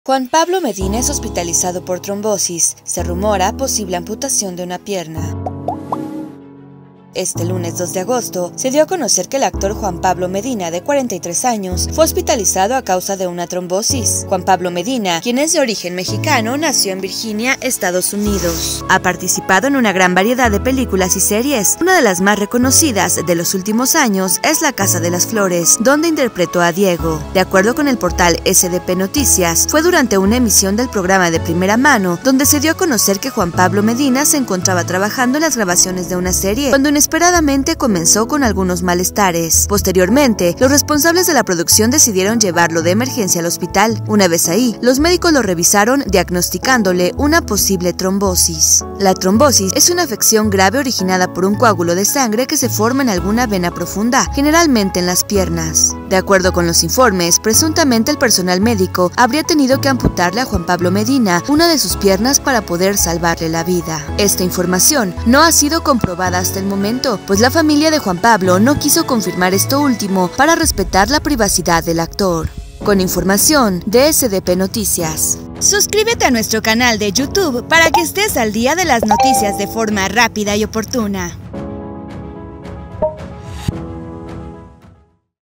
Juan Pablo Medina es hospitalizado por trombosis. Se rumora posible amputación de una pierna. Este lunes 2 de agosto se dio a conocer que el actor Juan Pablo Medina, de 43 años, fue hospitalizado a causa de una trombosis. Juan Pablo Medina, quien es de origen mexicano, nació en Virginia, Estados Unidos. Ha participado en una gran variedad de películas y series. Una de las más reconocidas de los últimos años es La Casa de las Flores, donde interpretó a Diego. De acuerdo con el portal SDP Noticias, fue durante una emisión del programa De Primera Mano, donde se dio a conocer que Juan Pablo Medina se encontraba trabajando en las grabaciones de una serie, cuando inesperadamente comenzó con algunos malestares. Posteriormente, los responsables de la producción decidieron llevarlo de emergencia al hospital. Una vez ahí, los médicos lo revisaron diagnosticándole una posible trombosis. La trombosis es una afección grave originada por un coágulo de sangre que se forma en alguna vena profunda, generalmente en las piernas. De acuerdo con los informes, presuntamente el personal médico habría tenido que amputarle a Juan Pablo Medina una de sus piernas para poder salvarle la vida. Esta información no ha sido comprobada hasta el momento, pues la familia de Juan Pablo no quiso confirmar esto último para respetar la privacidad del actor. Con información de SDP Noticias. Suscríbete a nuestro canal de YouTube para que estés al día de las noticias de forma rápida y oportuna.